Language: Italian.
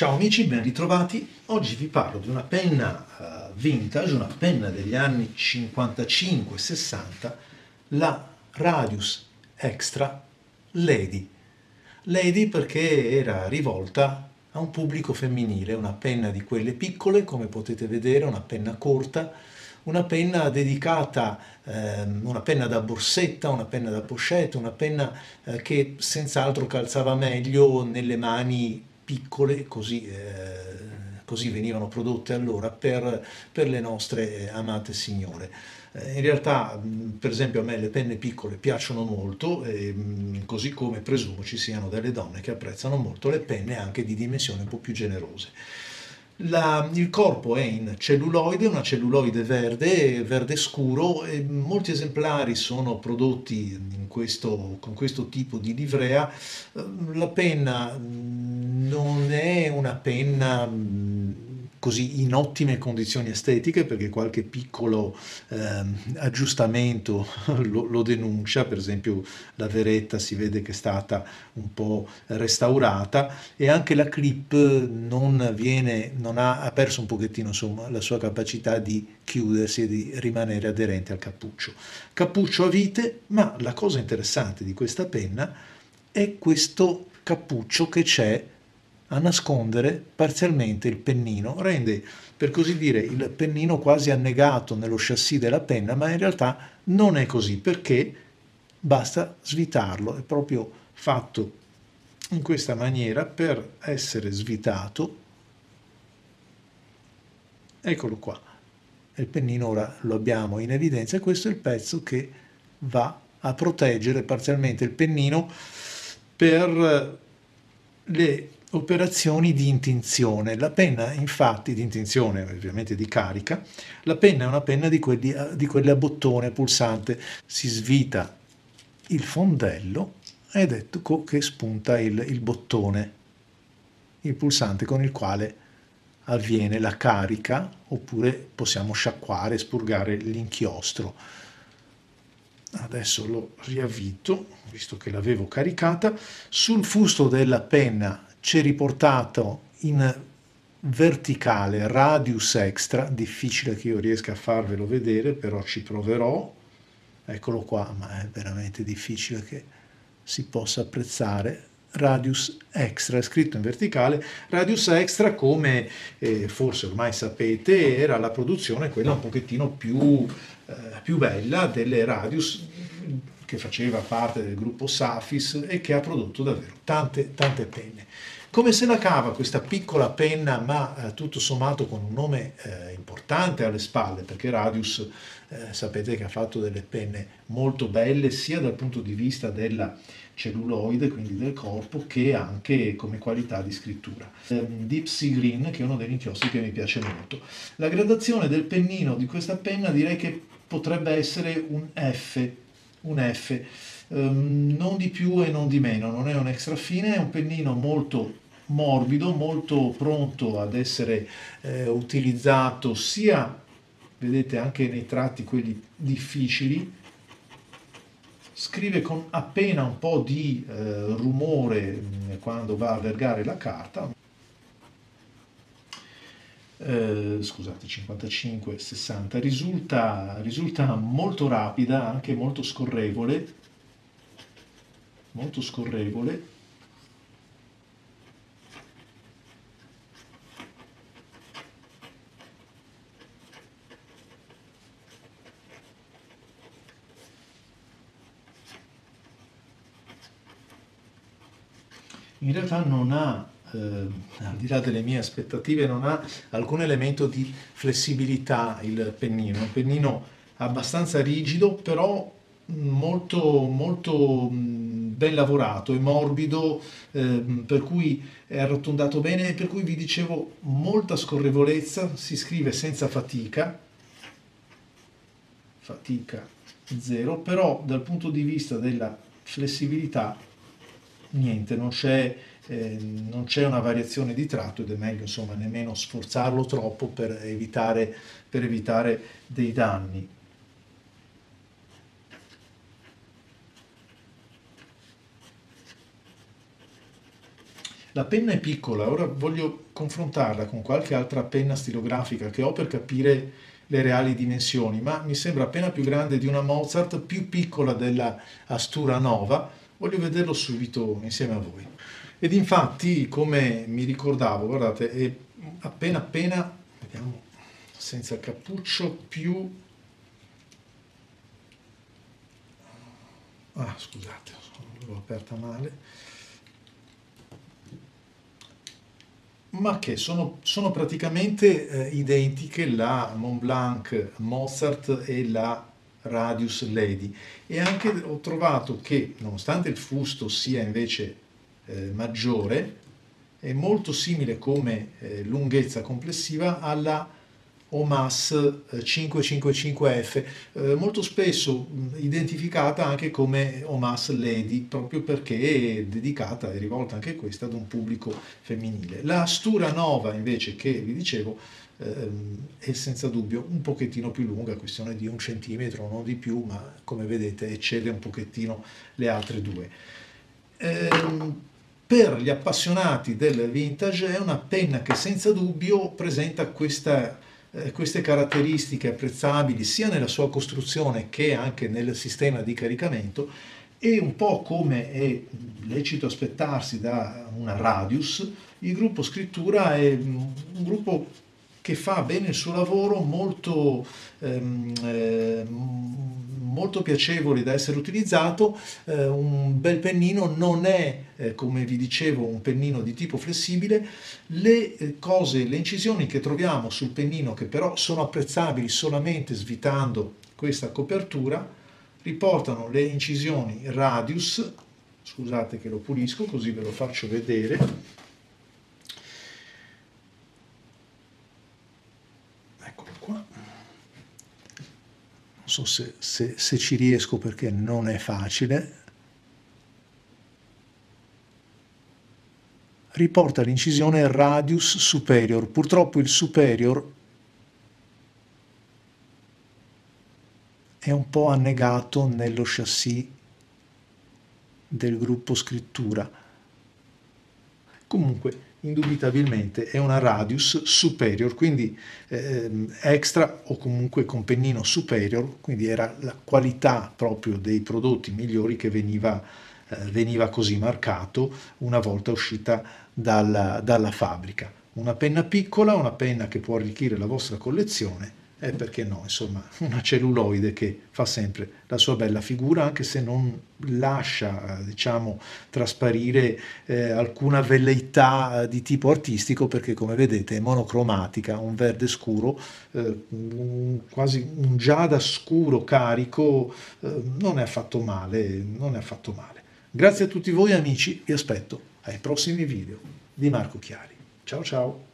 Ciao amici, ben ritrovati. Oggi vi parlo di una penna vintage, una penna degli anni 55-60, la Radius Extra Lady. Lady perché era rivolta a un pubblico femminile, una penna di quelle piccole, come potete vedere, una penna corta, una penna dedicata, una penna da borsetta, una penna da pochette, una penna che senz'altro calzava meglio nelle mani piccole, così venivano prodotte allora per le nostre amate signore. In realtà, per esempio, a me le penne piccole piacciono molto, così come presumo ci siano delle donne che apprezzano molto le penne anche di dimensioni un po' più generose. Il corpo è in celluloide, una celluloide verde, verde scuro, e molti esemplari sono prodotti con questo tipo di livrea. La penna non è una penna così in ottime condizioni estetiche, perché qualche piccolo aggiustamento lo denuncia. Per esempio la veretta si vede che è stata un po' restaurata, e anche la clip ha perso un pochettino, insomma, la sua capacità di chiudersi e di rimanere aderente al cappuccio. Cappuccio a vite, ma la cosa interessante di questa penna è questo cappuccio che c'è a nascondere parzialmente il pennino, rende per così dire il pennino quasi annegato nello chassis della penna, ma in realtà non è così, perché basta svitarlo, è proprio fatto in questa maniera per essere svitato. Eccolo qua, il pennino ora lo abbiamo in evidenza, e questo è il pezzo che va a proteggere parzialmente il pennino per le operazioni di intinzione. La penna, infatti, di intinzione, ovviamente di carica, la penna è una penna di quelle a bottone pulsante. Si svita il fondello ed ecco che spunta il bottone, il pulsante con il quale avviene la carica, oppure possiamo sciacquare e spurgare l'inchiostro. Adesso lo riavvito, visto che l'avevo caricata. Sul fusto della penna c'è riportato in verticale Radius Extra, difficile che io riesca a farvelo vedere, però ci proverò. Eccolo qua, ma è veramente difficile che si possa apprezzare. Radius Extra, è scritto in verticale. Radius Extra, come forse ormai sapete, era la produzione quella un pochettino più bella delle Radius, che faceva parte del gruppo Safis e che ha prodotto davvero tante penne. Come se la cava questa piccola penna, ma tutto sommato con un nome importante alle spalle, perché Radius sapete che ha fatto delle penne molto belle sia dal punto di vista della celluloide, quindi del corpo, che anche come qualità di scrittura. Deep Sea Green, che è uno degli inchiostri che mi piace molto. La gradazione del pennino di questa penna direi che potrebbe essere un F, non di più e non di meno. Non è un extra fine, è un pennino molto morbido, molto pronto ad essere utilizzato sia, vedete, anche nei tratti quelli difficili. Scrive con appena un po' di rumore quando va a vergare la carta. Scusate, 55-60, risulta molto rapida, anche molto scorrevole, molto scorrevole. In realtà non ha, al di là delle mie aspettative, non ha alcun elemento di flessibilità il pennino. Un pennino abbastanza rigido, però molto ben lavorato, è morbido, per cui è arrotondato bene, e per cui vi dicevo molta scorrevolezza, si scrive senza fatica zero, però dal punto di vista della flessibilità niente, non c'è una variazione di tratto, ed è meglio insomma nemmeno sforzarlo troppo per evitare dei danni. La penna è piccola, ora voglio confrontarla con qualche altra penna stilografica che ho per capire le reali dimensioni, ma mi sembra appena più grande di una Mozart, più piccola della Astura Nova. Voglio vederlo subito insieme a voi. Ed infatti, come mi ricordavo, guardate, è appena, vediamo, senza cappuccio, più... Ah, scusate, l'ho aperta male. Ma che sono praticamente identiche la Montblanc Mozart e la Radius Lady. E anche ho trovato che, nonostante il fusto sia invece maggiore, è molto simile come lunghezza complessiva alla OMAS 555F, molto spesso identificata anche come OMAS Lady, proprio perché è dedicata e rivolta anche questa ad un pubblico femminile. La Stura Nova invece, che vi dicevo, è senza dubbio un pochettino più lunga, questione di 1 centimetro, non di più, ma come vedete eccede un pochettino le altre due. Per gli appassionati del vintage è una penna che senza dubbio presenta queste caratteristiche apprezzabili sia nella sua costruzione che anche nel sistema di caricamento, e un po' come è lecito aspettarsi da una Radius, il gruppo Scrittura è un gruppo che fa bene il suo lavoro, molto piacevole da essere utilizzato. Un bel pennino, non è come vi dicevo un pennino di tipo flessibile. Le incisioni che troviamo sul pennino, che però sono apprezzabili solamente svitando questa copertura, riportano le incisioni Radius. Scusate che lo pulisco così ve lo faccio vedere. Eccolo qua. Non so se ci riesco perché non è facile. Riporta l'incisione Radius Superior. Purtroppo il Superior è un po' annegato nello chassis del gruppo Scrittura. Comunque, indubitabilmente è una Radius Superior, quindi extra o comunque con pennino superior, quindi era la qualità proprio dei prodotti migliori che veniva così marcato una volta uscita dalla fabbrica. Una penna piccola, una penna che può arricchire la vostra collezione, e perché no, insomma, una celluloide che fa sempre la sua bella figura, anche se non lascia, diciamo, trasparire alcuna velleità di tipo artistico, perché come vedete è monocromatica, un verde scuro, quasi un giada scuro carico, non è affatto male, non è affatto male. Grazie a tutti voi amici, vi aspetto ai prossimi video di Marco Chiari. Ciao ciao!